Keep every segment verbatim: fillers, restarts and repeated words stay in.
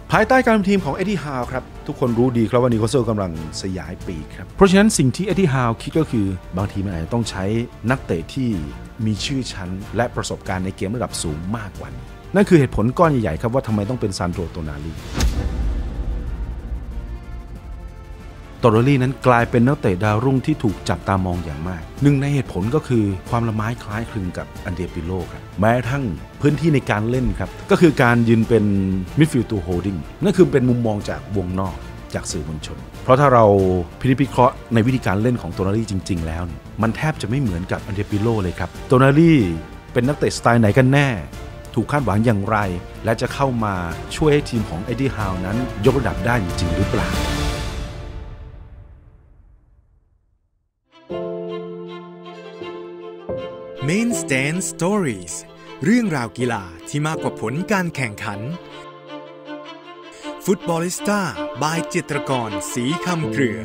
ภายใต้การทำทีมของเอ็ดดี้ฮาวครับทุกคนรู้ดีครับว่านิวคาสเซิลกำลังสยายปีกครับเพราะฉะนั้นสิ่งที่เอ็ดดี้ฮาวคิดก็คือบางทีมันอาจจะต้องใช้นักเตะที่มีชื่อชั้นและประสบการณ์ในเกมระดับสูงมากกว่านี้นั่นคือเหตุผลก้อนใหญ่ๆครับว่าทำไมต้องเป็นซานโดโตนาลีโตนาลีนั้นกลายเป็นนักเตะดาวรุ่งที่ถูกจับตามองอย่างมากหนึ่งในเหตุผลก็คือความละไม้คล้ายคลึงกับอันเดปิโลครับแม้กระทั่งพื้นที่ในการเล่นครับก็คือการยืนเป็นมิดฟิลด์ตัวโฮลดิ้งนั่นคือเป็นมุมมองจากวงนอกจากสื่อมวลชนเพราะถ้าเราพินิจพิเคราะห์ในวิธีการเล่นของโตนาลีจริงๆแล้วเนี่ยมันแทบจะไม่เหมือนกับอันเดปิโลเลยครับโตนาลีเป็นนักเตะสไตล์ไหนกันแน่ถูกคาดหวังอย่างไรและจะเข้ามาช่วยให้ทีมของเอ็ดดี้ฮาวนั้นยกระดับได้จริงหรือเปล่า Main Stand Stories เรื่องราวกีฬาที่มากกว่าผลการแข่งขัน Footballista by จิตรกรศรีคำเครือ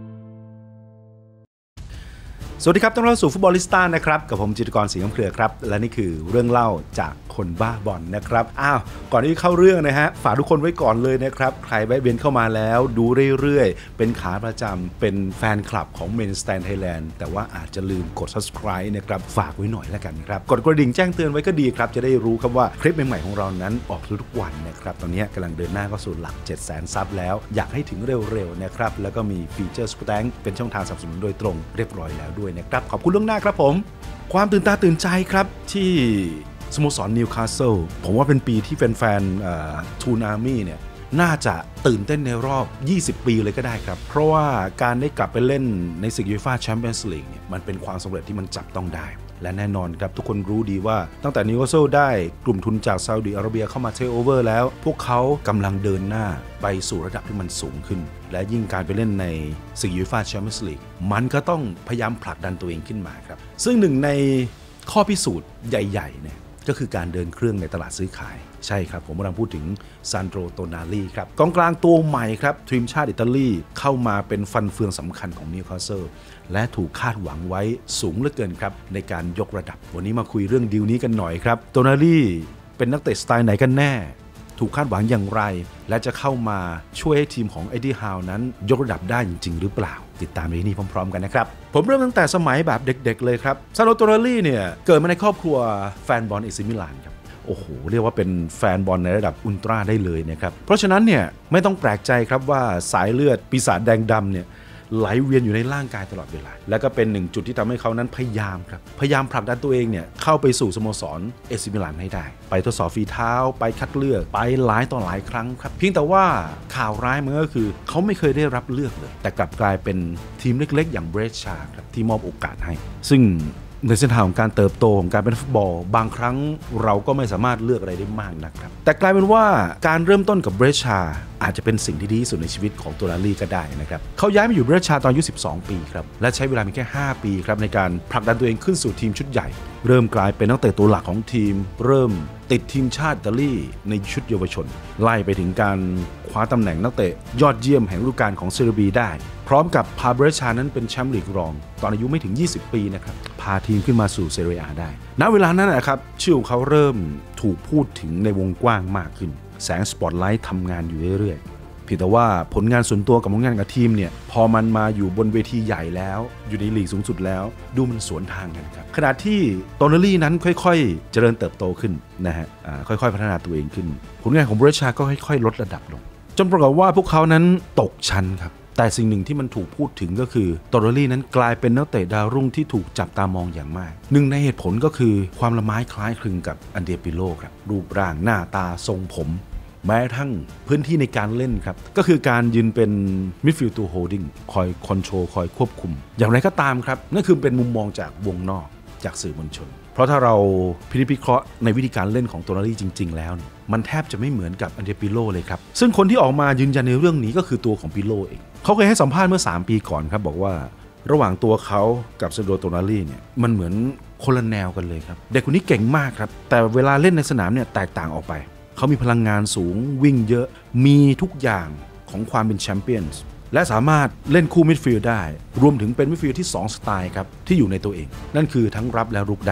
สวัสดีครับต้อนรับสู่ฟุตบอลลิสต้านะครับกับผมจิตรกรศรีคำเครือครับและนี่คือเรื่องเล่าจากคนบ้าบอลนะครับอ้าวก่อนที่เข้าเรื่องนะฮะฝากทุกคนไว้ก่อนเลยนะครับใครแวะเวียนเข้ามาแล้วดูเรื่อยๆเป็นขาประจำเป็นแฟนคลับของ Main Stand Thailand แต่ว่าอาจจะลืมกด Subscribe นะครับฝากไว้หน่อยแล้วกันครับกดกระดิ่งแจ้งเตือนไว้ก็ดีครับจะได้รู้ครับว่าคลิปใหม่ๆของเรานั้นออกทุกวันนะครับตอนนี้กำลังเดินหน้าเข้าสู่หลัก เจ็ดแสน ซับแล้วอยากให้ถึงเร็วๆนะครับแล้วก็มีฟีเจอร์ Super Thanks เป็นช่องทางสนับสนุนโดยตรงเรียบร้อยแล้วด้วยนะครับขอบคุณล่วงหน้าครับผมความตื่นตาตื่นใจครับที่สโมสรนิวคาสเซิลผมว่าเป็นปีที่แฟนๆทูนอาร์มี่เนี่ยน่าจะตื่นเต้นในรอบยี่สิบปีเลยก็ได้ครับเพราะว่าการได้กลับไปเล่นในศึกยูฟ่าแชมเปี้ยนส์ลีกเนี่ยมันเป็นความสำเร็จที่มันจับต้องได้และแน่นอนครับทุกคนรู้ดีว่าตั้งแต่นิวคาสเซิลได้กลุ่มทุนจากซาอุดิอาระเบียเข้ามาเทคโอเวอร์แล้วพวกเขากำลังเดินหน้าไปสู่ระดับที่มันสูงขึ้นและยิ่งการไปเล่นในศึกยูฟ่าแชมเปี้ยนส์ลีกมันก็ต้องพยายามผลักดันตัวเองขึ้นมาครับซึ่งหนึ่งในข้อพิสูจน์ใหญ่ๆเนี่ยก็คือการเดินเครื่องในตลาดซื้อขายใช่ครับผมกำลังพูดถึงซานโดโตนาลีครับกองกลางตัวใหม่ครับทีมชาติอิตาลีเข้ามาเป็นฟันเฟืองสำคัญของนิวคาสเซิลและถูกคาดหวังไว้สูงเหลือเกินครับในการยกระดับวันนี้มาคุยเรื่องดีลนี้กันหน่อยครับโตนาลีเป็นนักเตะสไตล์ไหนกันแน่ถูกคาดหวังอย่างไรและจะเข้ามาช่วยให้ทีมของเอ็ดดี้ฮาวนั้นยกระดับได้จริงๆหรือเปล่าติดตามในนี้พร้อมๆกันนะครับผมเริ่มตั้งแต่สมัยแบบเด็กๆเลยครับซานโดโตนาลีเนี่ยเกิดมาในครอบครัวแฟนบอลเอซิมิลานครับโอ้โหเรียกว่าเป็นแฟนบอลในระดับอุลตร้าได้เลยนะครับเพราะฉะนั้นเนี่ยไม่ต้องแปลกใจครับว่าสายเลือดปีศาจแดงดำเนี่ยไหลเวียนอยู่ในร่างกายตลอดเวลาและก็เป็นหนึ่งจุดที่ทำให้เขานั้นพยายามครับพยายามผลักดันตัวเองเนี่ยเข้าไปสู่สโมสรเอซิมิลานให้ได้ไปทดสอบฝีเท้าไปคัดเลือกไปหลายต่อหลายครั้งครับเพียงแต่ว่าข่าวร้ายมันก็คือเขาไม่เคยได้รับเลือกเลยแต่กลับกลายเป็นทีมเล็กๆอย่างเบรชชาครับที่มอบโอกาสให้ซึ่งในเส้นทางของการเติบโตของการเป็นฟุตบอลบางครั้งเราก็ไม่สามารถเลือกอะไรได้มากนะครับแต่กลายเป็นว่าการเริ่มต้นกับเบรชชาอาจจะเป็นสิ่งที่ดีที่สุดในชีวิตของโตนาลีก็ได้นะครับเขาย้ายมาอยู่เบรชชาตอนอายุสิบสองปีครับและใช้เวลาเพียงแค่ห้าปีครับในการผลักดันตัวเองขึ้นสู่ทีมชุดใหญ่เริ่มกลายเป็นนักเตะตัวหลักของทีมเริ่มติดทีมชาติอิตาลีในชุดเยาวชนไล่ไปถึงการคว้าตำแหน่งนักเตะยอดเยี่ยมแห่งฤดูกาลของเซเรียบีได้พร้อมกับพาเบรชานั้นเป็นแชมป์ลีกรองตอนอายุไม่ถึงยี่สิบปีนะครับพาทีมขึ้นมาสู่เซเรียอาได้ณเวลานั้นนะครับชื่อของเขาเริ่มถูกพูดถึงในวงกว้างมากขึ้นแสงสปอตไลท์ทำงานอยู่เรื่อยๆเพียงแต่ว่าผลงานส่วนตัวกับผลงานกับทีมเนี่ยพอมันมาอยู่บนเวทีใหญ่แล้วอยู่ในลีกสูงสุดแล้วดูมันสวนทางกันครับขณะที่โตนาลีนั้นค่อยๆเจริญเติบโตขึ้นนะฮะค่อยๆพัฒนาตัวเองขึ้นผลงานของเบรชชาก็ค่อยๆลดระดับลงจนปรากฏว่าพวกเขานั้นตกชั้นครับแต่สิ่งหนึ่งที่มันถูกพูดถึงก็คือโตนาลีนั้นกลายเป็นนักเตะดาวรุ่งที่ถูกจับตามองอย่างมากหนึ่งในเหตุผลก็คือความละไม้คล้ายคลึงกับอันเดปิโลครับรูปร่างหน้าตาทรงผมแม้กระทั่งพื้นที่ในการเล่นครับก็คือการยืนเป็นมิดฟิลด์ตัวโฮลดิ้งคอยคอนโทรลคอยควบคุมอย่างไรก็ตามครับนั่นคือเป็นมุมมองจากวงนอกจากสื่อมวลชนเพราะถ้าเราพินิจพิเคราะห์ในวิธีการเล่นของโตนาลีจริงๆแล้วมันแทบจะไม่เหมือนกับอันเดปิโลเลยครับซึ่งคนที่ออกมายืนยันในเรื่องนี้ก็คือตัวของปิโลเองเขาเคยให้สัมภาษณ์เมื่อสามปีก่อนครับบอกว่าระหว่างตัวเขากับซานโดโตนาลีเนี่ยมันเหมือนคนละแนวกันเลยครับเด็กคนนี้เก่งมากครับแต่เวลาเล่นในสนามเนี่ยแตกต่างออกไปเขามีพลังงานสูงวิ่งเยอะมีทุกอย่างของความเป็นแชมเปี้ยนส์และสามารถเล่นคู่มิดฟิลด์ได้รวมถึงเป็นมิดฟิลด์ที่สองสไตล์ครับที่อยู่ในตัวเองนั่นคือทั้งรับและรุกได้ เ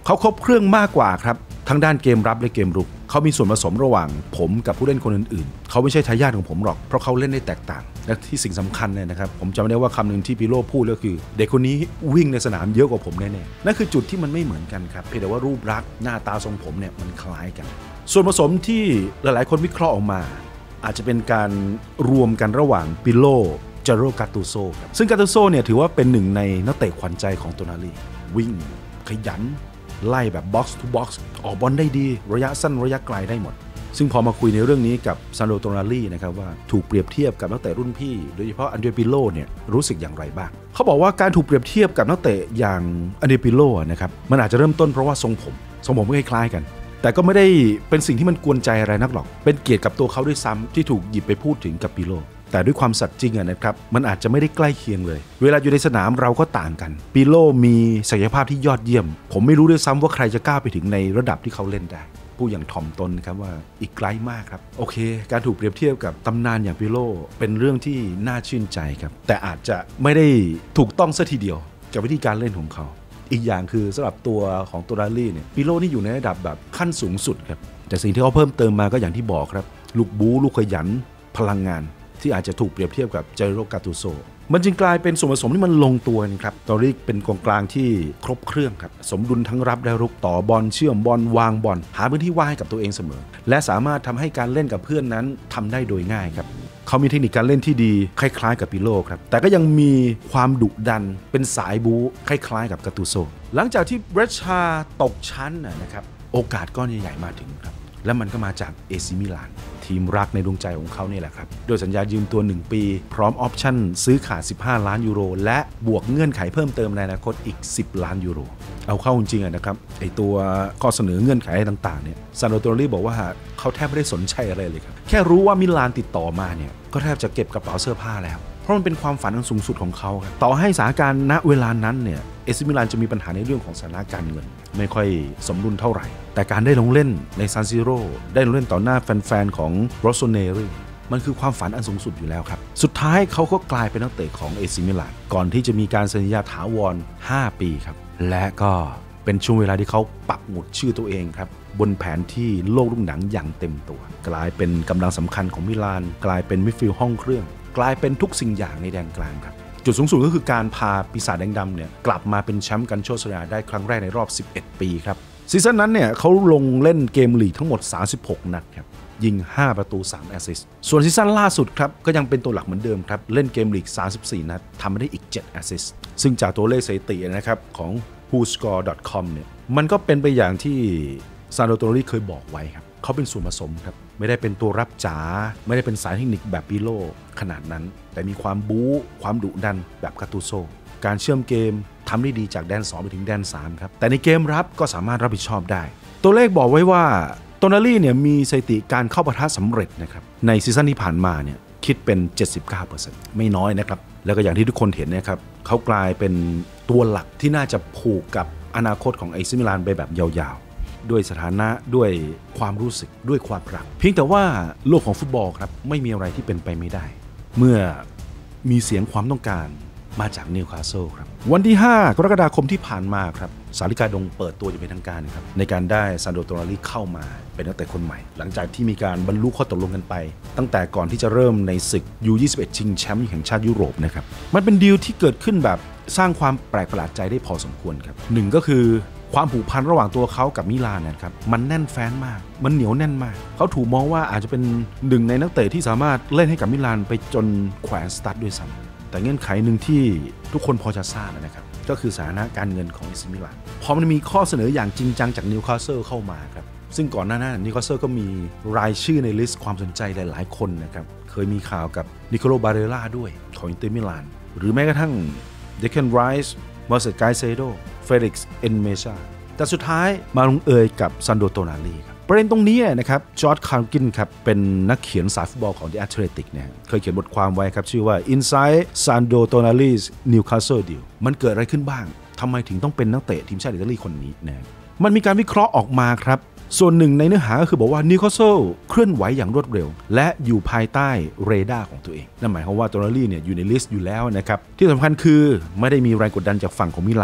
เขาครบเครื่องมากกว่าครับทั้งด้านเกมรับและเกมรุกเขามีส่วนผสมระหว่างผมกับผู้เล่นคนอื่นๆเขาไม่ใช่ทายาทของผมหรอกเพราะเขาเล่นได้แตกต่างและที่สิ่งสำคัญเนี่ยนะครับผมจำได้ว่าคำหนึ่งที่ปิโร่พูดก็คือเด็กคนนี้วิ่งในสนามเยอะกว่าผมแน่ๆนั่นคือจุดที่มันไม่เหมือนกันครับเพียงแต่ว่ารูปลักษณ์หน้าตาทรงผมเนี่ยมันคล้ายกันส่วนผสมที่หลายๆคนวิเคราะห์ออกมาอาจจะเป็นการรวมกันระหว่างปิโร่จาโรกาตูโซครับซึ่งกาตูโซเนี่ยถือว่าเป็นหนึ่งในนักเตะขวัญใจของโตนาลีวิ่งขยันไล่แบบบ็อกซ์ทูบ็อกซ์ออกบอลได้ดีระยะสั้นระยะไกลได้หมดซึ่งพอมาคุยในเรื่องนี้กับซานโดโตนาลีนะครับว่าถูกเปรียบเทียบกับนักเตะรุ่นพี่โดยเฉพาะอันเดรปิโลเนี่ยรู้สึกอย่างไรบ้างเขาบอกว่าการถูกเปรียบเทียบกับนักเตะอย่างอันเดรปิโลนะครับมันอาจจะเริ่มต้นเพราะว่าทรงผมทรงผมคล้ายๆกันแต่ก็ไม่ได้เป็นสิ่งที่มันกวนใจอะไรนักหรอกเป็นเกียรติกับตัวเขาด้วยซ้ำที่ถูกหยิบไปพูดถึงกับปิโลแต่ด้วยความสัตย์จริงนะครับมันอาจจะไม่ได้ใกล้เคียงเลยเวลาอยู่ในสนามเราก็ต่างกันปิโลมีศักยภาพที่ยอดเยี่ยมผมไม่รู้ด้วยซ้ำว่าใครจะก้าวไปถึงในระดับที่เขาเล่นได้ผู้อย่างถ่อมตนครับว่าอีกไกลมากครับโอเคการถูกเปรียบเทียบกับตำนานอย่างปิโลเป็นเรื่องที่น่าชื่นใจครับแต่อาจจะไม่ได้ถูกต้องซะทีเดียวกับวิธีการเล่นของเขาอีกอย่างคือสำหรับตัวของโตนาลีเนี่ยปิโลนี่อยู่ในระดับแบบขั้นสูงสุดครับแต่สิ่งที่เขาเพิ่มเติมมาก็อย่างที่บอกครับลูกบู๊ลูกขยันพลังงานที่อาจจะถูกเปรียบเทียบกับจาโรกาตูโซมันจึงกลายเป็นส่วนผสมที่มันลงตัวครับตอริกเป็นกองกลางที่ครบเครื่องครับสมดุลทั้งรับและรุกต่อบอลเชื่อมบอลวางบอลหาพื้นที่ว่างให้กับตัวเองเสมอและสามารถทำให้การเล่นกับเพื่อนนั้นทำได้โดยง่ายครับเขามีเทคนิคการเล่นที่ดีคล้ายๆกับปิโลครับแต่ก็ยังมีความดุดันเป็นสายบู๊คล้ายๆกับกาตูโซหลังจากที่เบรชาตกชั้นนะครับโอกาสก้อนใหญ่ๆมาถึงครับและมันก็มาจากเอซิมิลานทีมรักในดวงใจของเขานี่แหละครับโดยสัญญายืมตัวหนึ่งปีพร้อมออปชั่นซื้อขาดสิบห้าล้านยูโรและบวกเงื่อนไขเพิ่มเติมในอนาคตอีกสิบล้านยูโรเอาเข้าจริงๆนะครับไอตัวข้อเสนอเงื่อนไขต่างๆเนี่ยซานโดโตนาลีบอกว่าเขาแทบไม่ได้สนใจอะไรเลยครับแค่รู้ว่ามิลานติดต่อมาเนี่ยก็แทบจะเก็บกระเป๋าเสื้อผ้าแล้วเพราะมันเป็นความฝันอันสูงสุดของเขาครับต่อให้สถานการณ์ณเวลานั้นเนี่ยเอซิมิลานจะมีปัญหาในเรื่องของสถานะการเงินไม่ค่อยสมดุลเท่าไหร่แต่การได้ลงเล่นในซานซิโร่ได้ลงเล่นต่อหน้าแฟนๆของโรโซเนรีมันคือความฝันอันสูงสุดอยู่แล้วครับสุดท้ายเขาก็กลายเป็นนักเตะของเอซิมิลานก่อนที่จะมีการเซ็นสัญญาถาวรห้าปีครับและก็เป็นช่วงเวลาที่เขาปักหมุดชื่อตัวเองครับบนแผนที่โลกลูกหนังอย่างเต็มตัวกลายเป็นกำลังสำคัญของมิลานกลายเป็นมิดฟิลด์ห้องเครื่องกลายเป็นทุกสิ่งอย่างในแดนกลางครับจุดสูงสุดก็คือการพาปีศาจแดงดำเนี่ยกลับมาเป็นแชมป์กันโชคชนะได้ครั้งแรกในรอบสิบเอ็ดปีครับซีซั่นนั้นเนี่ยเขาลงเล่นเกมลีกทั้งหมดสามสิบหกนัดครับยิงห้าประตูสามแอสซิสต์ส่วนซีซั่นล่าสุดครับก็ยังเป็นตัวหลักเหมือนเดิมครับเล่นเกมลีกสามสิบสี่นัดทำได้อีกเจ็ดแอสซิสต์ซึ่งจากตัวเลขสถิตินะครับของ ฮู สกอร์ ดอท คอม เนี่ยมันก็เป็นไปอย่างที่ซานโดโตนาลีเคยบอกไว้ครับเขาเป็นส่วนผสมครับไม่ได้เป็นตัวรับจ๋าไม่ได้เป็นสายเทคนิคแบบปิโลขนาดนั้นแต่มีความบู๊ความดุดันแบบกาตูโซการเชื่อมเกมทำได้ดีจากแดนสองไปถึงแดนสามครับแต่ในเกมรับก็สามารถรับผิดชอบได้ตัวเลขบอกไว้ว่าโตนาลีเนี่ยมีสถิติการเข้าปะทะสำเร็จนะครับในซีซั่นที่ผ่านมาเนี่ยคิดเป็น เจ็ดสิบเก้าเปอร์เซ็นต์ ไม่น้อยนะครับแล้วก็อย่างที่ทุกคนเห็นนะครับเขากลายเป็นตัวหลักที่น่าจะผูกกับอนาคตของเอซิมิลานไปแบบยาวๆด้วยสถานะด้วยความรู้สึกด้วยความรักเพียงแต่ว่าโลกของฟุตบอลครับไม่มีอะไรที่เป็นไปไม่ได้เมื่อมีเสียงความต้องการมาจากนิวคาสเซิลครับวันที่ห้ากรกฎาคมที่ผ่านมาครับสาริกาดงเปิดตัวอย่างเป็นทางการครับในการได้ซานโดโตนาลีเข้ามาเป็นนักเตะคนใหม่หลังจากที่มีการบรรลุข้อตกลงกันไปตั้งแต่ก่อนที่จะเริ่มในศึก ยู ยี่สิบเอ็ด ชิงแชมป์แห่งชาติยุโรปนะครับมันเป็นดีลที่เกิดขึ้นแบบสร้างความแปลกประหลาดใจได้พอสมควรครับหนึ่งก็คือความผูกพันระหว่างตัวเขากับมิลานนะครับมันแน่นแฟ้นมากมันเหนียวแน่นมากเขาถูกมองว่าอาจจะเป็นหนึ่งในนักเตะที่สามารถเล่นให้กับมิลานไปจนแขวนสตั๊ดด้วยซ้ำแต่เงื่อนไขหนึ่งที่ทุกคนพอจะทราบนะครับก็คือสถานะการเงินของเอซิมิลานพอมันมีข้อเสนออย่างจริงจังจากนิวคาสเซิลเข้ามาครับซึ่งก่อนหน้านั้นนิวคาสเซิลก็มีรายชื่อในลิสต์ความสนใจหลายๆคนนะครับเคยมีข่าวกับนิโคโลบาเรล่าด้วยของอินเตอร์มิลานหรือแม้กระทั่งเดคเคนไรส์มอร์เซตไกเซโดเฟลิกซ์เอ็นเมชาแต่สุดท้ายมาลงเอยกับซานโดโตนาลีครับประเด็นตรงนี้นะครับจอร์จคาร์กินครับเป็นนักเขียนสายฟุตบอลของ The Athletic เนี่ยเคยเขียนบทความไว้ครับชื่อว่า Inside Sandro Tonali's Newcastle Deal มันเกิดอะไรขึ้นบ้างทำไมถึงต้องเป็นนักเตะทีมชาติอิตาลีคนนี้นะมันมีการวิเคราะห์ออกมาครับส่วนหนึ่งในเนื้อหาก็คือบอกว่านิวคาสเซิลเคลื่อนไหวอย่างรวดเร็วและอยู่ภายใต้เรดาร์ของตัวเองนั่นหมายความว่าโตนาลีเนี่ยอยู่ในลิสต์อยู่แล้วนะครับที่สำคัญคือไม่ได้มีแรงกดดันจากฝั่งของมิลาน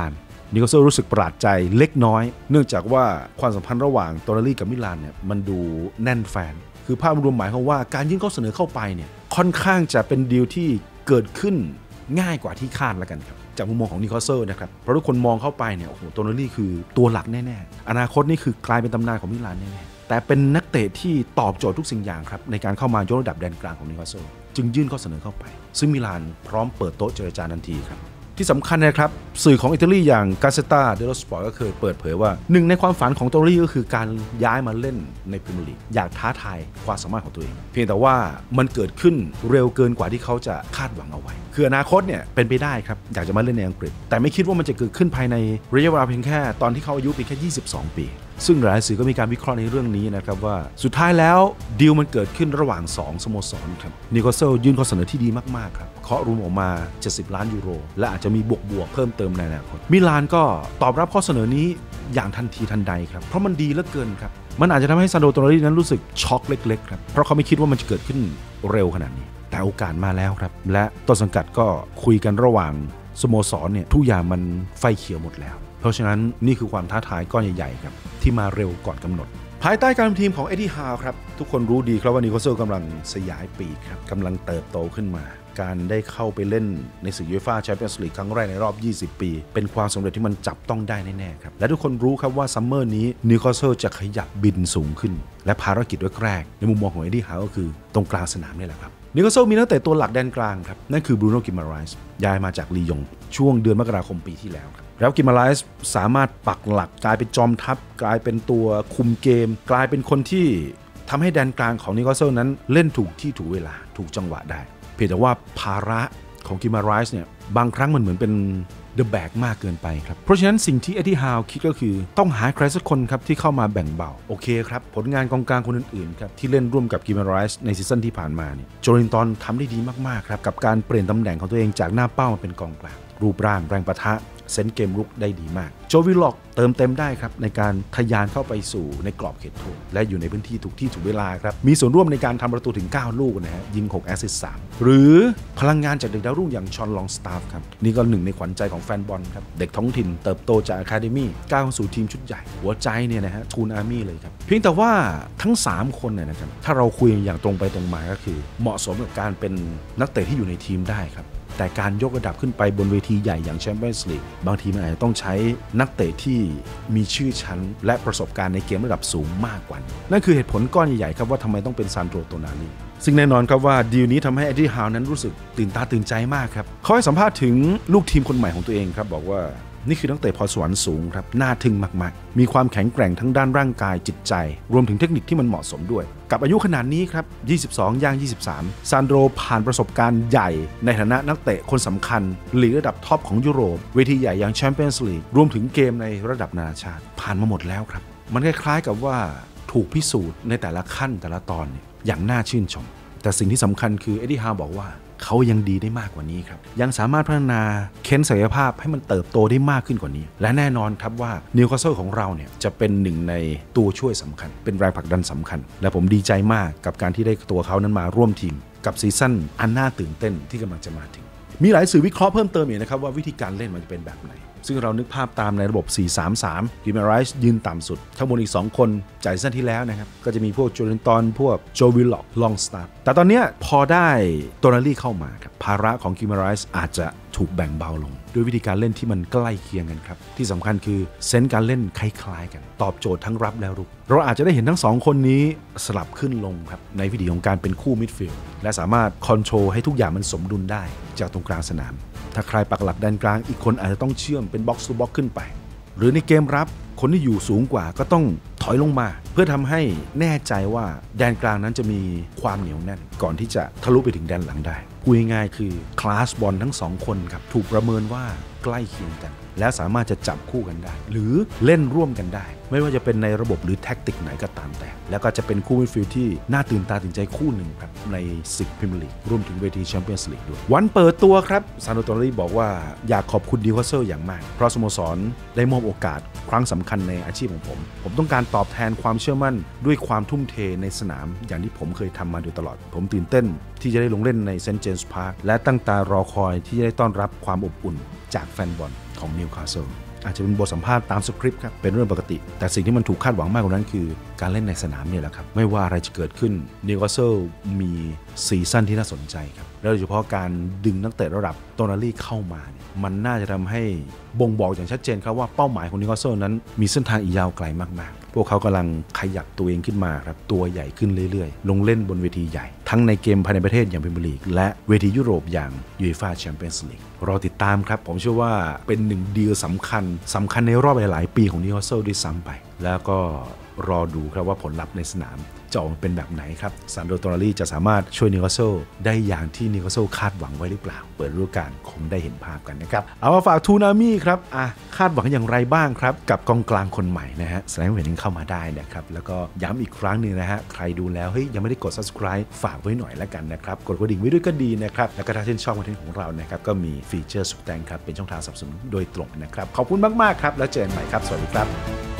นิโคลเซลรู้สึกประหลาดใจเล็กน้อยเนื่องจากว่าความสัมพันธ์ระหว่างโตนาลีกับมิลานเนี่ยมันดูแน่นแฟนคือภาพรวมหมายความว่าการยื่นข้อเสนอเข้าไปเนี่ยค่อนข้างจะเป็นดีลที่เกิดขึ้นง่ายกว่าที่คาดแล้วกันครับจากมุมมองของนิโคลเซลนะครับเพราะทุกคนมองเข้าไปเนี่ยโอ้โหโตนาลีคือตัวหลักแน่ๆอนาคตนี่คือกลายเป็นตำนานของมิลานแน่ๆแต่เป็นนักเตะที่ตอบโจทย์ทุกสิ่งอย่างครับในการเข้ามายกระดับแดนกลางของนิโคลเซลจึงยื่นข้อเสนอเข้าไปซึ่งมิลานพร้อมเปิดโต๊ะเจรจาทันทีครับที่สำคัญนะครับสื่อของอิตาลีอย่าง Gazzetta dello Sport ก็เคยเปิดเผยว่าหนึ่งในความฝันของโตนาลีก็คือการย้ายมาเล่นในพรีเมียร์ลีกอยากท้าทายความสามารถของตัวเองเพียงแต่ว่ามันเกิดขึ้นเร็วเกินกว่าที่เขาจะคาดหวังเอาไว้คืออนาคตเนี่ยเป็นไปได้ครับอยากจะมาเล่นในอังกฤษแต่ไม่คิดว่ามันจะเกิดขึ้นภายในระยะเวลาเพียงแค่ตอนที่เขาอายุเพียงแค่ยี่สิบสองปีซึ่งหลายสื่อก็มีการวิเคราะห์ในเรื่องนี้นะครับว่าสุดท้ายแล้วดีลมันเกิดขึ้นระหว่างสองสโมสรครับนิโคลเซลยื่นข้อเสนอที่ดีมากๆครับเคาะรวมออกมาเจ็ดสิบล้านยูโรและอาจจะมีบวกบวกเพิ่มเติมในอนาคตมิลานก็ตอบรับข้อเสนอนี้อย่างทันทีทันใดครับเพราะมันดีเหลือเกินครับมันอาจจะทำให้ซานโด โตนาลีนั้นรู้สึกช็อกเล็กๆครับเพราะเขาไม่คิดว่ามันจะเกิดขึ้นเร็วขนาดนี้แต่โอกาสมาแล้วครับและต้นสังกัดก็คุยกันระหว่างสโมสรเนี่ยทุกอย่างมันไฟเขียวหมดแล้วเพราะฉะนั้นนี่คือความท้าทายก้อนใหญ่ๆครับที่มาเร็วก่อนกำหนดภายใต้การทีมของเอ็ดดี้ฮาวครับทุกคนรู้ดีครับว่านิโคลเซลกำลังสยายปีกครับกำลังเติบโตขึ้นมาการได้เข้าไปเล่นในศึกยูฟ่าแชมเปี้ยนส์ลีกครั้งแรกในรอบยี่สิบปีเป็นความสำเร็จที่มันจับต้องได้แน่ๆครับและทุกคนรู้ครับว่าซัมเมอร์นี้นิโคลเซลจะขยับบินสูงขึ้นและภารกิจแรกในมุมมองของเอ็ดดี้ฮาวก็คือตรงกลางสนามนี่แหละครับนิโคลเซลมีนักเตะตัวหลักแดนกลางครับนั่นคือบรูโน่ กิมาไรส์ย้ายมาจากลียงช่วงเดือนมกราคมปีที่แล้วครับแล้วกิมาไรส์สามารถปักหลักกลายเป็นจอมทัพกลายเป็นตัวคุมเกมกลายเป็นคนที่ทำให้แดนกลางของนิโคลเซลนั้นเล่นถูกที่ถูกเวลาถูกจังหวะได้เพียงแต่ว่าภาระของกิมาไรส์เนี่ยบางครั้งมันเหมือนเป็นเดอะแบกมากเกินไปครับเพราะฉะนั้นสิ่งที่เอ็ดดี้ฮาวคิดก็คือต้องหาใครสักคนครับที่เข้ามาแบ่งเบาโอเคครับผลงานกองกลางคนอื่นๆครับที่เล่นร่วมกับกิมาไรส์ในซีซั่นที่ผ่านมาเนี่ยโจลินตันทำได้ดีมากๆครับกับการเปลี่ยนตำแหน่งของตัวเองจากหน้าเป้ามาเป็นกองกลางรูปร่างแรงปะทะเซนส์เกมรุกได้ดีมากโจวิลล็อกเติมเต็มได้ครับในการทะยานเข้าไปสู่ในกรอบเขตโทษและอยู่ในพื้นที่ถูกที่ถูกเวลาครับมีส่วนร่วมในการทำประตูถึงเก้าลูกนะฮะยิงหกแอสซิสต์สามหรือพลังงานจากเด็กดาวรุ่งอย่างชอนลองสตาฟครับนี่ก็หนึ่งในขวัญใจของแฟนบอลครับเด็กท้องถิ่นเติบโตจากอะคาเดมี่ก้าวสู่ทีมชุดใหญ่หัวใจเนี่ยนะฮะทูนอาร์มี่เลยครับเพียงแต่ว่าทั้งสามคนเนี่ยนะครับถ้าเราคุยอย่างตรงไปตรงมาก็คือเหมาะสมกับการเป็นนักเตะที่อยู่ในทีมได้ครับแต่การยกระดับขึ้นไปบนเวทีใหญ่อย่างแชมเปี้ยนส์ลีกบางทีมันอาจจะต้องใช้นักเตะที่มีชื่อชั้นและประสบการณ์ในเกมระดับสูงมากกว่านั่นคือเหตุผลก้อนใหญ่ๆครับว่าทำไมต้องเป็นซานโด โตนาลีซึ่งแน่นอนครับว่าดีลนี้ทำให้เอ็ดดี้ฮาวนั้นรู้สึกตื่นตาตื่นใจมากครับเขาให้สัมภาษณ์ถึงลูกทีมคนใหม่ของตัวเองครับบอกว่านี่คือนักเตะพรสวรรค์สูงครับน่าทึ่งมากๆมีความแข็งแกร่งทั้งด้านร่างกายจิตใจรวมถึงเทคนิคที่มันเหมาะสมด้วยกับอายุขนาดนี้ครับยี่สิบสองย่างยี่สิบสามซานโดผ่านประสบการณ์ใหญ่ในฐานะนักเตะคนสำคัญลีกระดับท็อปของยุโรปเวทีใหญ่อย่างแชมเปี้ยนส์ลีกรวมถึงเกมในระดับนานาชาติผ่านมาหมดแล้วครับมันคล้ายๆกับว่าถูกพิสูจน์ในแต่ละขั้นแต่ละตอนอย่างน่าชื่นชมแต่สิ่งที่สำคัญคือเอ็ดดี้ฮาวบอกว่าเขายังดีได้มากกว่านี้ครับยังสามารถพัฒนาเค้นศักยภาพให้มันเติบโตได้มากขึ้นกว่านี้และแน่นอนครับว่านิวคาสเซิลของเราเนี่ยจะเป็นหนึ่งในตัวช่วยสำคัญเป็นแรงผลักดันสำคัญและผมดีใจมากกับการที่ได้ตัวเขานั้นมาร่วมทีมกับซีซั่นอันน่าตื่นเต้นที่กำลังจะมาถึงมีหลายสื่อวิเคราะห์เพิ่มเติมอีกนะครับว่าวิธีการเล่นมันจะเป็นแบบไหนซึ่งเรานึกภาพตามในระบบ สี่ สาม สาม กิมาไรส์ยืนต่ำสุดข้างบนอีกสองคนจากซีซั่นที่แล้วนะครับก็จะมีพวกโจลินตันพวกโจวิลล็อกลองสตาร์แต่ตอนนี้พอได้โตนาลีเข้ามาครับภาระของกิมาไรส์อาจจะถูกแบ่งเบาลงด้วยวิธีการเล่นที่มันใกล้เคียงกันครับที่สำคัญคือเซนส์การเล่นคล้ายๆกันตอบโจทย์ทั้งรับและรุกเราอาจจะได้เห็นทั้งสองคนนี้สลับขึ้นลงครับในวิธีของการเป็นคู่มิดฟิลด์และสามารถคอนโทรลให้ทุกอย่างมันสมดุลได้จากตรงกลางสนามถ้าใครปักหลักแดนกลางอีกคนอาจจะต้องเชื่อมเป็นบ็อกซ์ทูบ็อกซ์ขึ้นไปหรือในเกมรับคนที่อยู่สูงกว่าก็ต้องถอยลงมาเพื่อทำให้แน่ใจว่าแดนกลางนั้นจะมีความเหนียวแน่นก่อนที่จะทะลุไปถึงแดนหลังได้พูดง่ายๆคือคลาสบอลทั้งสองคนครับถูกประเมินว่าใกล้เคียงกันและสามารถจะจับคู่กันได้หรือเล่นร่วมกันได้ไม่ว่าจะเป็นในระบบหรือแท็กติกไหนก็ตามแต่แล้วก็จะเป็นคู่มิดฟิลด์ที่น่าตื่นตาตื่นใจคู่หนึ่งครับในศึกพรีเมียร์ลีกรวมถึงเวทีแชมเปี้ยนส์ลีกด้วยวันเปิดตัวครับซานโด โตนาลีบอกว่าอยากขอบคุณนิวคาสเซิลอย่างมากเพราะสโมสรได้มอบโอกาสครั้งสำคัญในอาชีพของผมผมต้องการตอบแทนความเชื่อมั่นด้วยความทุ่มเทในสนามอย่างที่ผมเคยทำมาโดยตลอดผมตื่นเต้นที่จะได้ลงเล่นในเซนต์เจมส์พาร์คและตั้งตารอคอยที่จะได้ต้อนรับความอบอุ่นจากแฟนบอลของนิวคาสเซิลอาจจะเป็นบทสัมภาษณ์ตามสคริปต์ครับเป็นเรื่องปกติแต่สิ่งที่มันถูกคาดหวังมากกว่านั้นคือการเล่นในสนามเนี่ยแหละครับไม่ว่าอะไรจะเกิดขึ้นนิวคาสเซิลมีซีซั่นที่น่าสนใจครับโดยเฉพาะการดึงนักเตะระดับโตนาลี่เข้ามามันน่าจะทำให้บ่งบอกอย่างชัดเจนครับว่าเป้าหมายของนิวคาสเซิลนั้นมีเส้นทางอีกยาวไกลมากๆพวกเขากำลังขยับตัวเองขึ้นมาครับตัวใหญ่ขึ้นเรื่อยๆลงเล่นบนเวทีใหญ่ทั้งในเกมภายในประเทศอย่างพรีเมียร์ลีกและเวทียุโรปอย่างยูฟ่าแชมเปี้ยนส์ลีกรอติดตามครับผมเชื่อว่าเป็นหนึ่งดีลสำคัญสำคัญในรอบหลายๆปีของนิวคาสเซิลด้วยซ้ำไปแล้วก็รอดูครับว่าผลลัพธ์ในสนามจะออกมาเป็นแบบไหนครับซานโด โตนาลี่จะสามารถช่วยนิวคาสเซิลได้อย่างที่นิวคาสเซิลคาดหวังไว้หรือเปล่าเปิดฤดูกาลคงได้เห็นภาพกันนะครับเอามาฝากทูนามี่ครับอ่ะคาดหวังอย่างไรบ้างครับกับกองกลางคนใหม่นะฮะแสดงเห็นเข้ามาได้นะครับแล้วก็ย้ำอีกครั้งนึงนะฮะใครดูแล้วเฮ้ยยังไม่ได้กด ซับสไครบ์ ฝากไว้หน่อยแล้วกันนะครับกดกระดิ่งไว้ด้วยก็ดีนะครับแล้วก็ถ้าชื่นชอบคอนเทนต์ของเรานะครับก็มีฟีเจอร์สุดแตงครับเป็นช่องทางสนับสนุนโดยตรงนะครับขอบคุณมากๆครับแล้วเจอกันใหม่ครับสวัสดีครับ